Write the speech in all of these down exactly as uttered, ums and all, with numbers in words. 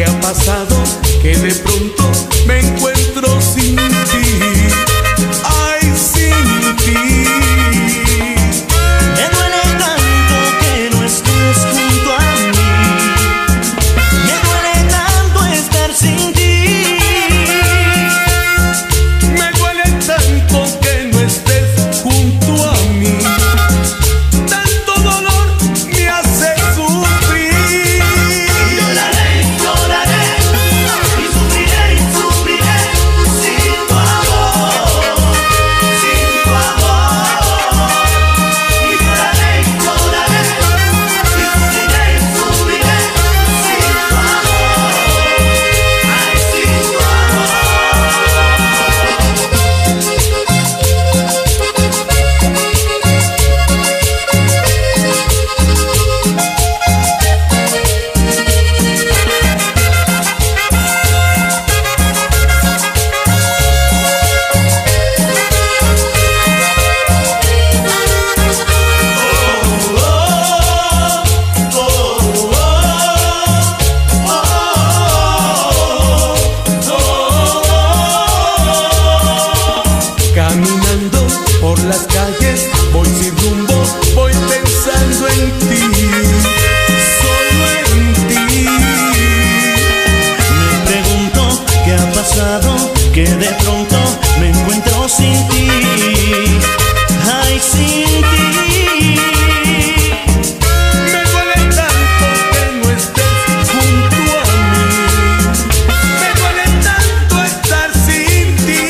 ¿qué ha pasado? Que de pronto me encuentro sin ti. Ay, sin ti. Me duele tanto que no estés junto a mí. Me duele tanto estar sin ti. Me duele tanto que no estés junto a mí. Tanto dolor me hace sufrir. Lloraré, lloraré y sufriré, y sufriré sin tu amor, sin tu amor. Y lloraré, lloraré y sufriré, y sufriré sin tu amor. Ay, sin tu amor. Caminando por las calles, voy sin rumbo, voy pensando en ti, solo en ti. Me pregunto qué ha pasado, que de pronto me encuentro sin ti. Ay, sin ti. Me duele tanto que no estés junto a mí. Me duele tanto estar sin ti.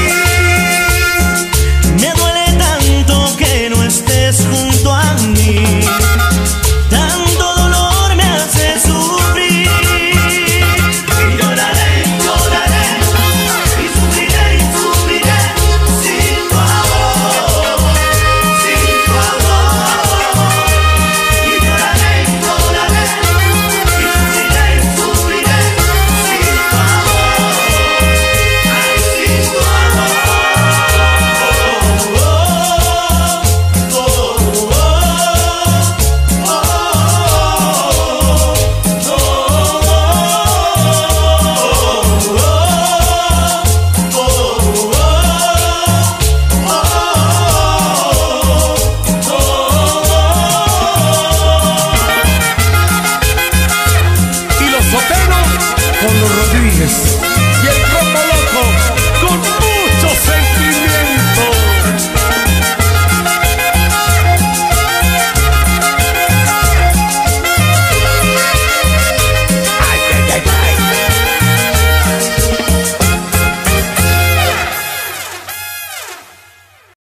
Me duele tanto que no estés junto a mí. Tanto dolor me hace sufrir. Y lloraré, lloraré y sufriré, y sufriré sin tu amor, sin tu amor. Y lloraré, lloraré y sufriré, y sufriré sin tu amor. Ay, sin tu amor. Y los soteros con los Rodríguez y el combo